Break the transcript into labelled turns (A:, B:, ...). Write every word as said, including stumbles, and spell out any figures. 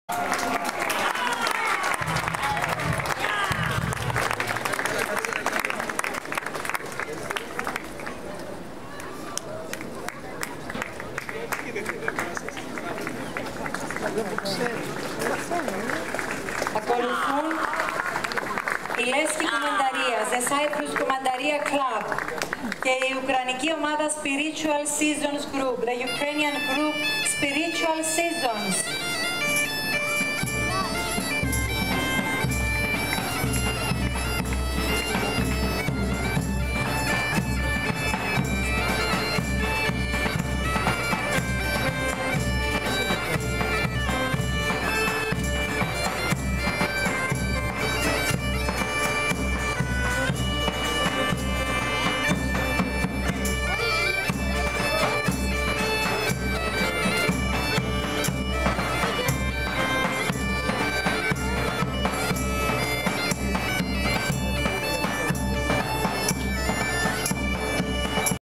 A: Ακολουθούν η Λέσχη Κομμανταρία, The Cyprus Commandaria Club και η Ουκρανική ομάδα Spiritual Seasons Group, the Ukrainian group Spiritual Seasons.